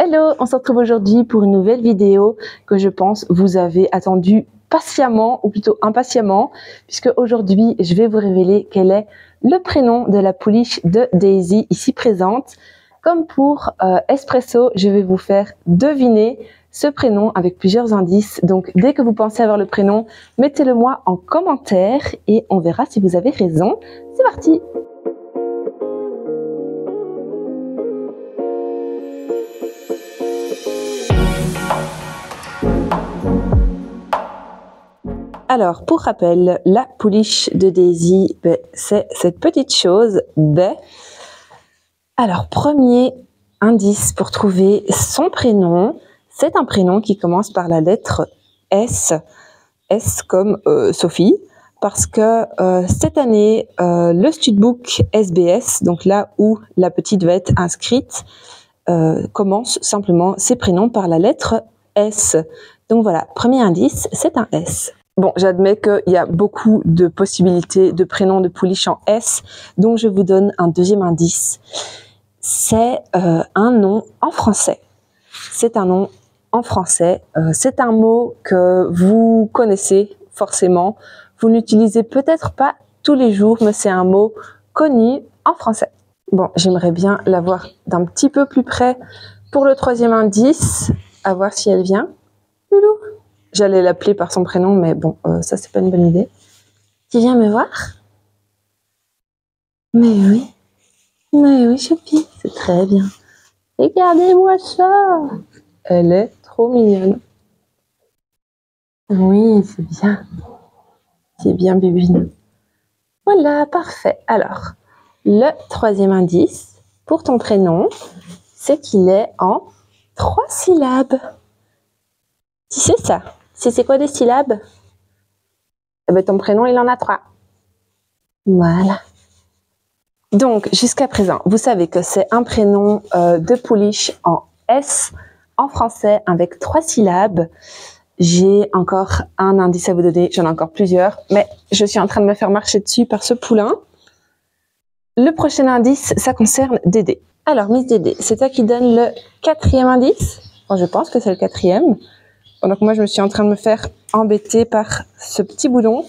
Hello, on se retrouve aujourd'hui pour une nouvelle vidéo que je pense vous avez attendu patiemment ou plutôt impatiemment, puisque aujourd'hui je vais vous révéler quel est le prénom de la pouliche de Daisy ici présente. Comme pour Espresso, je vais vous faire deviner ce prénom avec plusieurs indices. Donc dès que vous pensez avoir le prénom, mettez-le moi en commentaire et on verra si vous avez raison. C'est parti! Alors, pour rappel, la pouliche de Daisy, c'est cette petite chose, Alors, premier indice pour trouver son prénom, c'est un prénom qui commence par la lettre S. S comme Sophie, parce que cette année, le studbook SBS, donc là où la petite va être inscrite, commence simplement ses prénoms par la lettre S. Donc voilà, premier indice, c'est un S. Bon, j'admets qu'il y a beaucoup de possibilités de prénoms de pouliche en S, donc je vous donne un deuxième indice. C'est un nom en français. C'est un nom en français. C'est un mot que vous connaissez forcément. Vous n'utilisez peut-être pas tous les jours, mais c'est un mot connu en français. Bon, j'aimerais bien la voir d'un petit peu plus près pour le troisième indice, à voir si elle vient. Loulou. J'allais l'appeler par son prénom, mais bon, ça c'est pas une bonne idée. Tu viens me voir? Mais oui, Choupi, c'est très bien. Regardez-moi ça! Elle est trop mignonne. Oui, c'est bien, bébine. Voilà, parfait. Alors, le troisième indice pour ton prénom, c'est qu'il est en 3 syllabes. Tu sais ça? C'est quoi des syllabes? Eh bien, ton prénom, il en a 3. Voilà. Donc, jusqu'à présent, vous savez que c'est un prénom de pouliche en S, en français, avec 3 syllabes. J'ai encore un indice à vous donner, j'en ai encore plusieurs, mais je suis en train de me faire marcher dessus par ce poulain. Le prochain indice, ça concerne Dédé. Alors, Miss Dédé, c'est toi qui donne le 4e indice? Bon, je pense que c'est le 4e. Donc moi, je me suis en train de me faire embêter par ce petit boulon.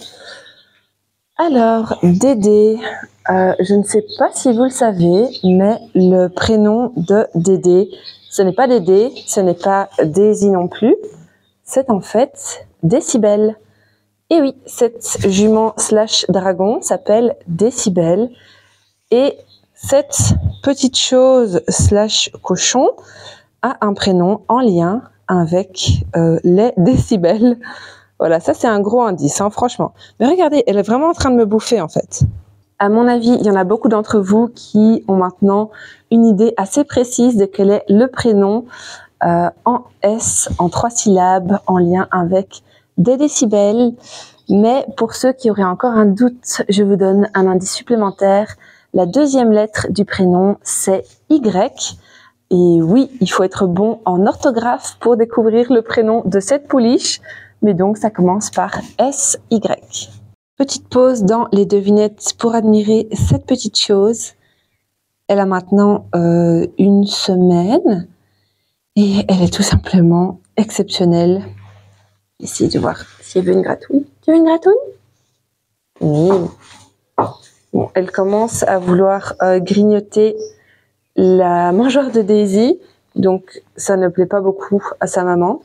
Alors, Dédé, je ne sais pas si vous le savez, mais le prénom de Dédé, ce n'est pas Dédé, ce n'est pas Daisy non plus, c'est en fait Décibel. Et oui, cette jument slash dragon s'appelle Décibel. Et cette petite chose slash cochon a un prénom en lien avec les décibels. Voilà, ça c'est un gros indice, hein, franchement. Mais regardez, elle est vraiment en train de me bouffer en fait. À mon avis, il y en a beaucoup d'entre vous qui ont maintenant une idée assez précise de quel est le prénom en S, en 3 syllabes, en lien avec des décibels. Mais pour ceux qui auraient encore un doute, je vous donne un indice supplémentaire. La deuxième lettre du prénom, c'est Y. Et oui, il faut être bon en orthographe pour découvrir le prénom de cette pouliche. Mais donc, ça commence par S-Y. Petite pause dans les devinettes pour admirer cette petite chose. Elle a maintenant 1 semaine. Et elle est tout simplement exceptionnelle. Essayez de voir si elle veut une gratouille. Tu veux une gratouille? Oui. Bon, elle commence à vouloir grignoter la mangeoire de Daisy, donc ça ne plaît pas beaucoup à sa maman.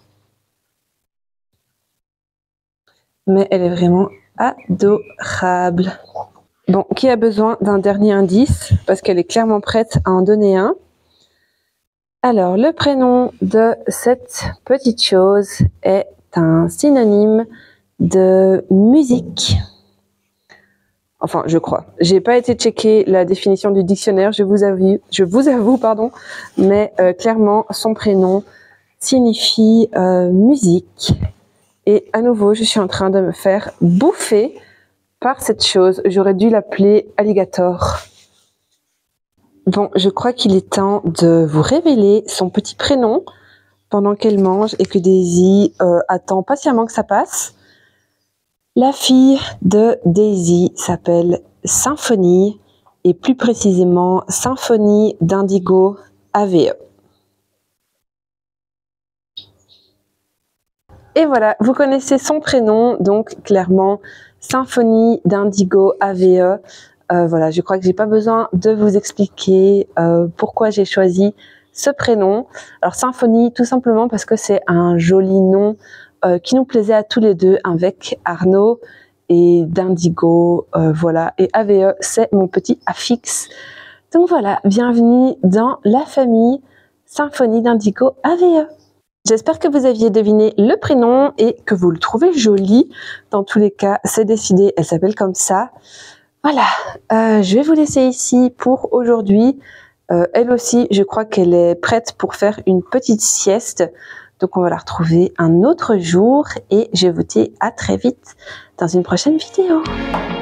Mais elle est vraiment adorable. Bon, qui a besoin d'un dernier indice? Parce qu'elle est clairement prête à en donner un. Alors, le prénom de cette petite chose est un synonyme de musique. Enfin, je crois. J'ai pas été checker la définition du dictionnaire, je vous avoue, pardon, mais clairement, son prénom signifie musique. Et à nouveau, je suis en train de me faire bouffer par cette chose. J'aurais dû l'appeler alligator. Bon, je crois qu'il est temps de vous révéler son petit prénom pendant qu'elle mange et que Daisy attend patiemment que ça passe. La fille de Daisy s'appelle Symphonie et plus précisément Symphonie d'Indigo AVE. Et voilà, vous connaissez son prénom, donc clairement Symphonie d'Indigo AVE. Voilà, je crois que j'ai pas besoin de vous expliquer pourquoi j'ai choisi ce prénom. Alors Symphonie, tout simplement parce que c'est un joli nom qui nous plaisait à tous les deux avec Arnaud, et d'Indigo, voilà. Et AVE, c'est mon petit affixe. Donc voilà, bienvenue dans la famille Symphonie d'Indigo AVE. J'espère que vous aviez deviné le prénom et que vous le trouvez joli. Dans tous les cas, c'est décidé, elle s'appelle comme ça. Voilà, je vais vous laisser ici pour aujourd'hui. Elle aussi, je crois qu'elle est prête pour faire une petite sieste. Donc on va la retrouver un autre jour et je vous dis à très vite dans une prochaine vidéo.